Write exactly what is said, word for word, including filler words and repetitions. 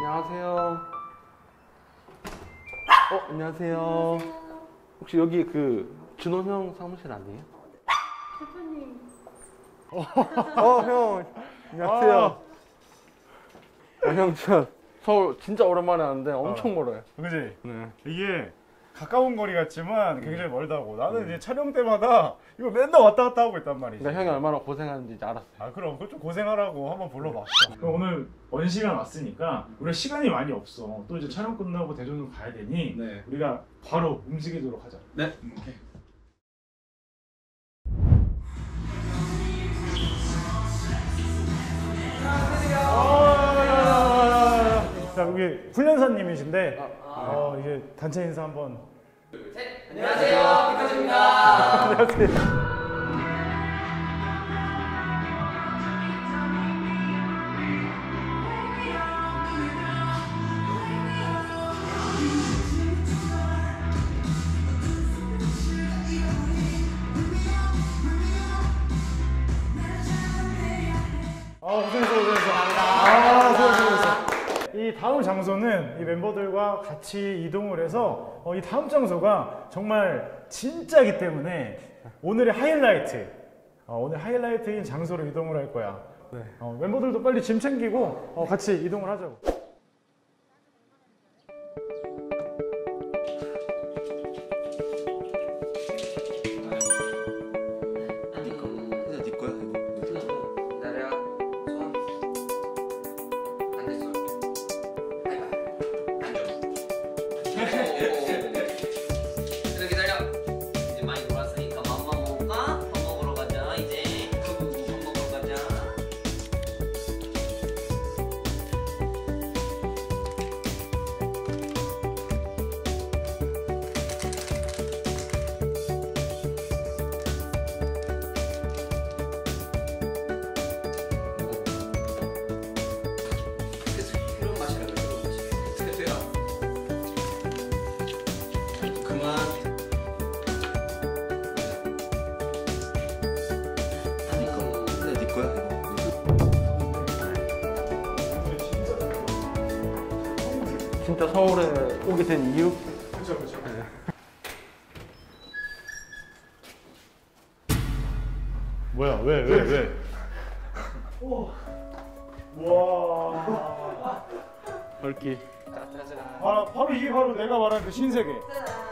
안녕하세요. 어, 안녕하세요. 혹시 여기 그 준호 형 사무실 아니에요? 대표님. 어, 어, 형. 안녕하세요. 아, 형, 저 서울 진짜 오랜만에 왔는데 엄청 어. 멀어요. 그지? 네. 이게 가까운 거리 같지만 굉장히 멀다고. 나는 이제 촬영 때마다 이거 맨날 왔다 갔다 하고 있단 말이지. 그러니까 형이 얼마나 고생하는지 이제 알았어요. 아 그럼 그거 좀 고생하라고 한번 불러봤어. 그럼 오늘 원시간 왔으니까 우리가 시간이 많이 없어. 또 이제 촬영 끝나고 대전으로 가야 되니 네. 우리가 바로 움직이도록 하자. 네. 오케이. 자, 여기 훈련사님이신데 어, 이제 단체 인사 한번. 안녕하세요. 피카츄입니다. 안녕하세요. 아, 고생했어, 고생했어. 아, 수고했어. 이 다음 장소는 이 멤버들과 같이 이동을 해서 어, 이 다음 장소가 정말 진짜이기 때문에 오늘의 하이라이트, 어, 오늘 하이라이트인 장소로 이동을 할 거야. 네. 어, 멤버들도 빨리 짐 챙기고 어, 같이 이동을 하자고. 진짜 서울에 오게 된 이유? 그렇죠, 그렇죠. 네. 뭐야? 왜? 왜? 왜? 오. 와. 넓기. 바로, 바로 이게 바로 내가 말하는 그 신세계.